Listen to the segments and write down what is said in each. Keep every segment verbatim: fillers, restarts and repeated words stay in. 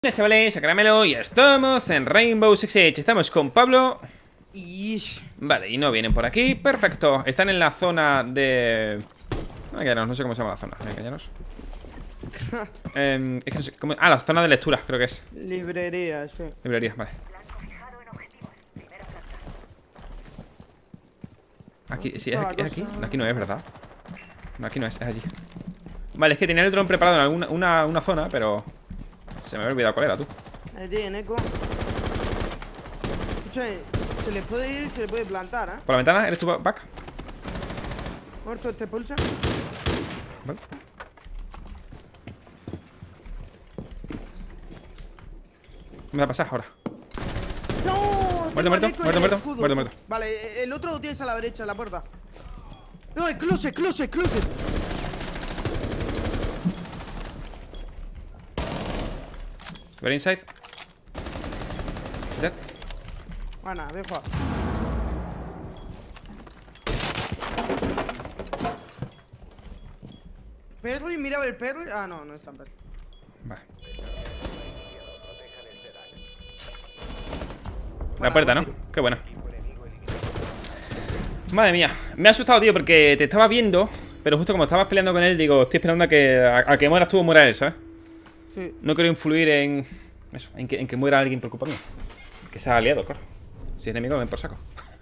Hola chavales, a Caramelo y estamos en Rainbow Six Siege. Estamos con Pablo. Ish. Vale, y no vienen por aquí, perfecto. Están en la zona de... Venga, no sé cómo se llama la zona. Venga, ya eh, es que no sé cómo... Ah, la zona de lectura, creo que es. Librería, sí. Librería, vale. Aquí, sí, es aquí, es aquí. No, aquí no es, ¿verdad? No, aquí no es, es allí. Vale, es que tenía el dron preparado en alguna una, una zona, pero... Se me había olvidado cuál era, tú. Ahí tiene, eco. Escucha, se le puede ir, se le puede plantar, ¿eh? ¿Por la ventana? ¿Eres tú, back? Muerto este pulsa. Vale. ¿Qué me va a pasar ahora? ¡No! Muerto, muerto, muerto, muerto, muerto, muerto. Vale, el otro lo tienes a la derecha, en la puerta. No, el closet, closet, closet. Very inside. Dead. Bueno, dejo. Perry, mira a ver Perry. Ah, no, no es tan Perry. Vale. La puerta, ¿no? Qué buena. Madre mía, me ha asustado, tío, porque te estaba viendo, pero justo como estabas peleando con él, digo, estoy esperando a que, a, a que mueras tú o muera él, ¿sabes? Sí. No quiero influir en eso, en que, en que muera alguien por culpa mía. Que sea aliado, claro. Si es enemigo, ven por saco.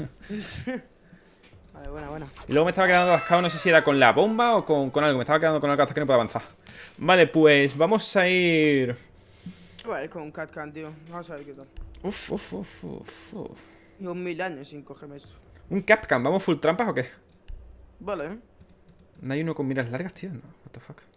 Vale, buena, buena. Y luego me estaba quedando atascado, no sé si era con la bomba o con, con algo. Me estaba quedando con algo hasta que no puedo avanzar. Vale, pues vamos a ir... Vale, con un catcan, tío. Vamos a ver qué tal. Uf, uf, uf, uf, uf. Llevo mil años sin cogerme esto. ¿Un Capcom? ¿Vamos full trampas o qué? Vale, ¿eh? No hay uno con miras largas, tío, no. What the fuck.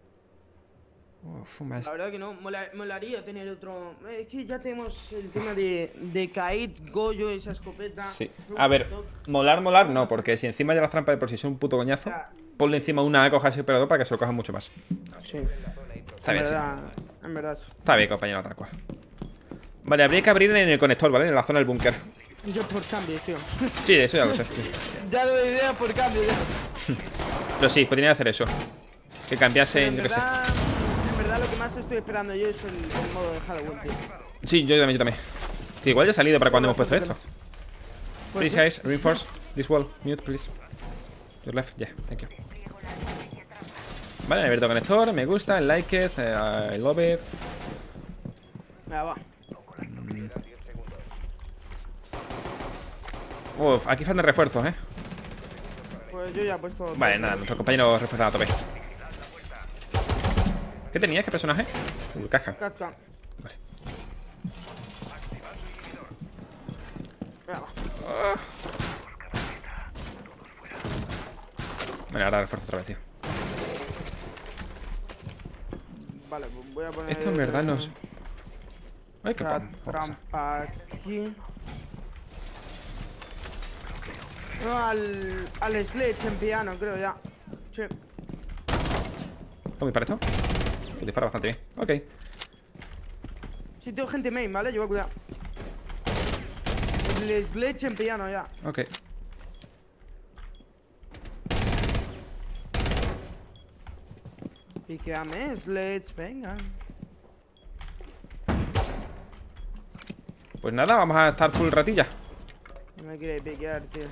Uf, La verdad que no, mola, molaría tener otro. Es que ya tenemos el tema de, de Kaid, Goyo, esa escopeta. Sí. A ver, molar, molar no, porque si encima ya las trampas de por sí son un puto coñazo, Ya. ponle encima una coja ese operador para que se lo coja mucho más. Sí. Está en bien, sí. verdad, en verdad. Está bien, compañero, tal cual. Vale, habría que abrir en el conector, ¿vale? En la zona del búnker. Yo por cambio, tío. Sí, eso ya lo sé. Sí. Ya doy idea por cambio, ya. Pero sí, podrían hacer eso. Que cambiase, En yo qué sé. verdad, en verdad lo que más estoy esperando yo es el, el modo de Halloween, tío. Sí, yo también, yo también. Que igual ya ha salido para cuando hemos puesto esto. Pues Please, guys, reinforce this wall. Mute, please. Your left, yeah, thank you. Vale, abierto conector, me gusta, I like it, uh, I love it. Venga, va. Uf, aquí faltan refuerzos, eh. Pues yo ya he puesto. Vale, nada, nuestro compañero refuerzado a tope. ¿Qué tenías? ¿Qué personaje? Uh, casca. Catcan. Vale. Venga, va. Vale, ahora refuerzo otra vez, tío. Vale, pues voy a poner. Esto en verdad no es... Ay, qué la pam. trampa aquí. No, al, al Sledge en piano, creo ya. Sí. ¿Cómo dispara esto? Que dispara bastante bien. Ok. Sí, tengo gente main, ¿vale? Lleva cuidado. El Sledge en piano ya. Ok. Piqueame, Sledge, venga. Pues nada, vamos a estar full ratilla. No me quiere piquear, tío.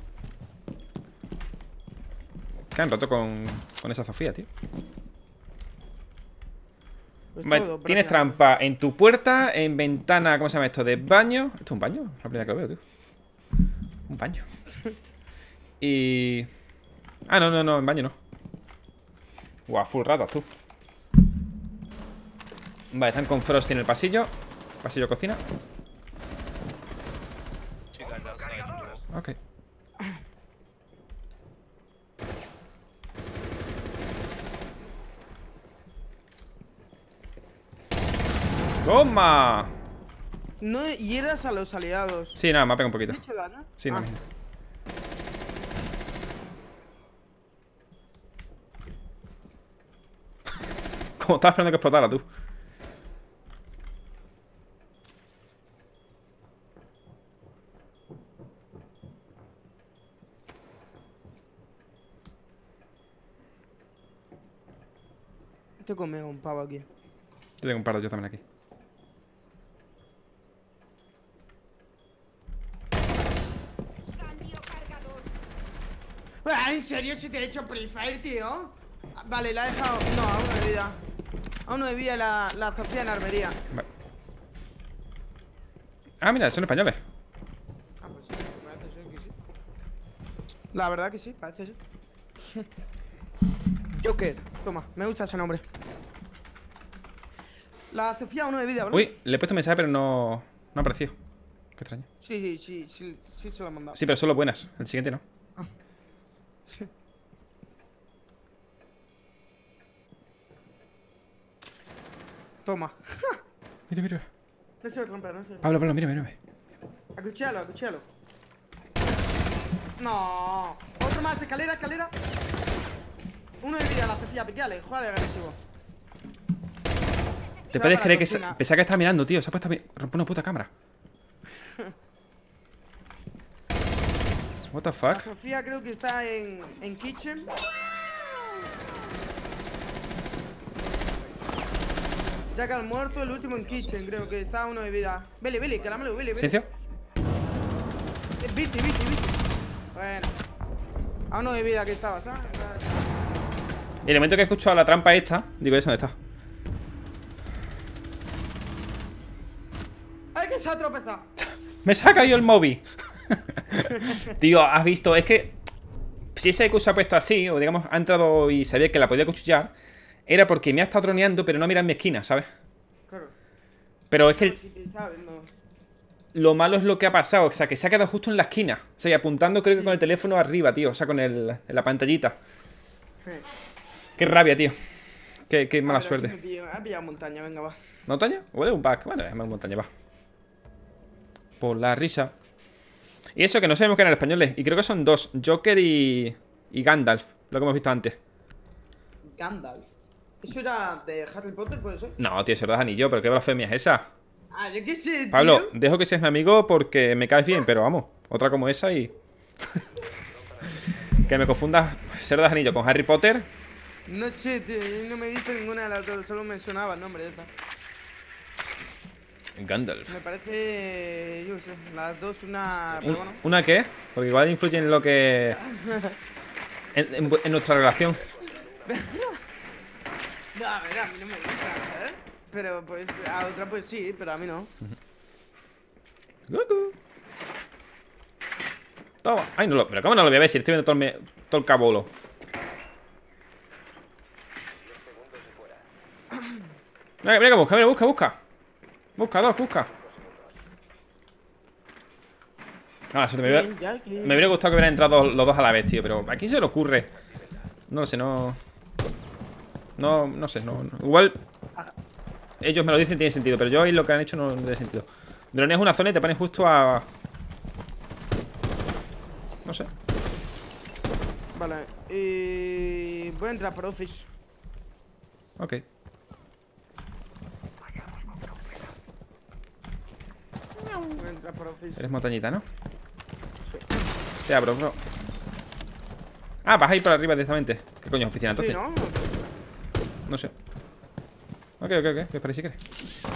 Se han roto con, con esa Sofía, tío. Pues Vale, todo, tienes prácticamente. trampa en tu puerta, en ventana, ¿cómo se llama esto? De baño. ¿Esto es un baño? Es la primera que lo veo, tío. Un baño. Y... Ah, no, no, no, en baño no. Guau, full ratas, tú. Vale, están con Frosty en el pasillo. Pasillo cocina. Ok. ¡Toma! No hieras a los aliados. Sí, nada, me ha pegado un poquito. ¿Has hecho daño? Sí, no. Ah. Como estaba esperando que explotara, tú. Estoy conmigo un pavo aquí. Yo tengo un par de yo también aquí. Ah, ¿en serio se te ha hecho Free Fire, tío? Vale, la he dejado. No, a uno de vida. A uno de vida la, la Sofía en armería. Vale. Ah, mira, son españoles. Ah, pues sí, parece ser que sí. La verdad que sí, parece ser. Joker, toma, me gusta ese nombre. La Sofía, uno de vida, bro. Uy, le he puesto mensaje, pero no, no ha aparecido. Qué extraño. Sí, sí, sí, sí, sí se lo he mandado. Sí, pero solo buenas. El siguiente no. Ah. Toma. Mira, mira. No se rompe, no se rompe. Pablo, Pablo, mira, mira. Acuchillalo, acuchillalo. No. Otro más, escalera, escalera. Uno de vida, la Sofía, piqueale, jugale agresivo. ¿Te puedes creer que se, pensaba que estaba mirando, tío? Se ha puesto a romper una puta cámara. What the fuck? La Sofía creo que está en, en kitchen. Jack al muerto, el último en kitchen, creo que está uno de vida. Vele, vele, caramelo, vele, vele. ¿Silencio? Eh, Viste, viste, viste. Bueno. A uno de vida que estaba, ¿sabes? Y el momento que he escuchado la trampa esta, digo, ¿eso dónde está? ¡Ay, que se ha tropezado! ¡Me se ha caído el móvil! Tío, has visto, es que si ese Q se ha puesto así, o digamos, ha entrado y sabía que la podía cuchillar, era porque me ha estado troneando, pero no mira en mi esquina, ¿sabes? Claro. Pero es que el, Si te estaba viendo. lo malo es lo que ha pasado, o sea, que se ha quedado justo en la esquina. O sea, y apuntando creo que con el teléfono arriba, tío, o sea, con el, en la pantallita. Eh. Qué rabia, tío. Qué, qué mala A ver, suerte. aquí me pillo. Ha pillado montaña, venga, va. ¿Montaña? ¿Huele un back? Bueno, es más montaña, va. Por la risa. Y eso que no sabemos que eran españoles. Y creo que son dos, Joker y, y Gandalf, lo que hemos visto antes. Gandalf. ¿Eso era de Harry Potter, puede ser? No, tío, eso es anillo, pero qué blasfemia es esa. Ah, yo qué sé, tío. Pablo, dejo que seas mi amigo porque me caes bien, pero vamos, otra como esa y... que me confundas ser de anillo con Harry Potter. No sé, tío, yo no me he visto ninguna de las dos, solo me sonaba el nombre de esa. Gandalf. Me parece, yo qué sé, las dos una... Un- Pero bueno. ¿Una qué? Porque igual influye en lo que... En, en- en nuestra relación. No, a ver, a mí no me gusta, ¿sabes? Pero pues a otra pues sí, pero a mí no. Goku. Toma. Ay, no lo... Pero ¿cómo no lo voy a ver si estoy viendo todo el, me- todo el cabolo? Mira, mira que busca, mira, busca, busca. Busca, dos, busca. Ah, eso me hubiera, Bien, ya que- me hubiera gustado que hubieran entrado los dos a la vez, tío. Pero ¿a quién se le ocurre? No lo sé, no... No, no sé, no, no. Igual ellos me lo dicen, tiene sentido. Pero yo ahí lo que han hecho no, no tiene sentido. Droneas una zona y te pones justo a... No sé. Vale, y... voy a entrar por Office. Ok. Voy a entrar por Office. Eres montañita, ¿no? Ya, bro, bro. Ah, vas a ir por arriba directamente. ¿Qué coño es oficina Sí, entonces? ¿no? No sé. Ok, ok, ok. Espera si quieres.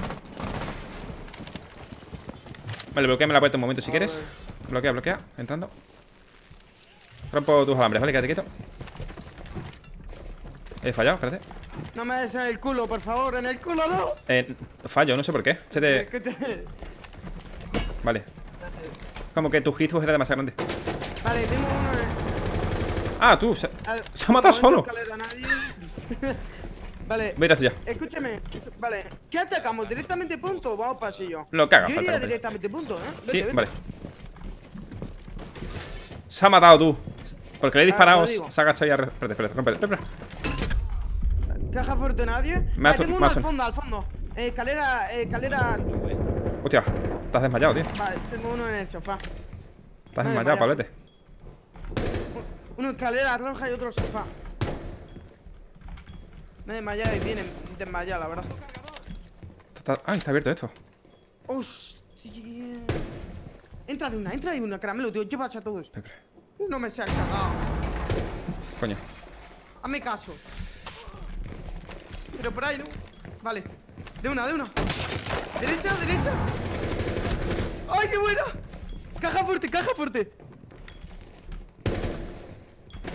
Vale, bloqueame la puerta un momento si A quieres. ver. Bloquea, bloquea. Entrando. Rompo tus alambres, ¿vale? Quédate quieto. He fallado, espérate. No me des en el culo, por favor, en el culo no. Eh, fallo, no sé por qué. Se te... Escúchame. Vale. Como que tu hitbox era demasiado grande. Vale, tengo uno de... Ah, tú. Se, A- se ha matado no solo. escalera a nadie. Vale, Voy a ir a esto ya. escúchame. Vale, ¿qué atacamos? ¿Directamente punto o vamos pasillo? Lo que haga Yo falta, iría compañero. directamente punto, ¿eh? Vete, Sí, vete. vale. Se ha matado tú. Porque le he disparado. Ah, lo digo. Se ha agachado y ha... Espérate, espérate, espérate, espérate. Caja fuerte nadie. Me ha Vale, su- tengo me uno ha al su- fondo, al fondo. Eh, escalera, eh, escalera. Hostia, estás desmayado, tío. Vale, tengo uno en el sofá. Estás Me he desmayado, desmayado. Pablete. Uno escalera roja y otro sofá. Me he desmayado y viene desmayado, la verdad. Está- está- Ay, está abierto esto. Hostia. Entra de una, entra de una, caramelo, tío. Llévate a todos. Espera, espera. Uno me se ha cagado. Coño. Hazme caso. Pero por ahí, ¿no? Vale. De una, de una. Derecha, derecha. ¡Ay, qué buena! Caja fuerte, caja fuerte.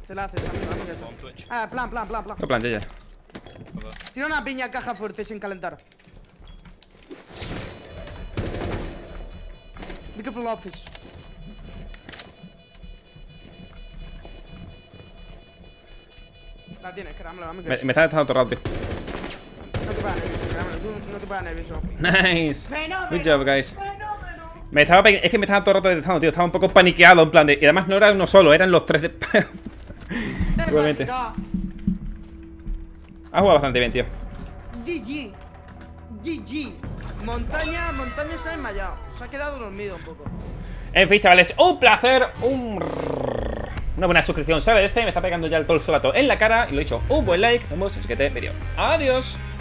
Te la haces, amigo, amigo. Ah, plan, plan, plan, plan. Lo planté ya. Tira una piña caja fuerte sin calentar. Be careful office. La tienes, caramelo, amigo. Me, me está dejando todo el rato, tío. No te pongas nervioso, caramelo. Tú no te pongas nervioso. Nice. Fenómeno. Good job, guys. Fenómeno. Me estaba pe- es que me estaba todo el rato detectando, tío. Estaba un poco paniqueado, en plan de. Y además no era uno solo, eran los tres de. Igualmente. Ha jugado bastante bien, tío. G G. G G. Montaña, montaña se ha desmayado. Se ha quedado dormido un poco. En fin, chavales, un placer. Un... Una buena suscripción se agradece. Me está pegando ya el todo el solato en la cara. Y lo he dicho, un buen like. Nos vemos en el siguiente vídeo. Adiós.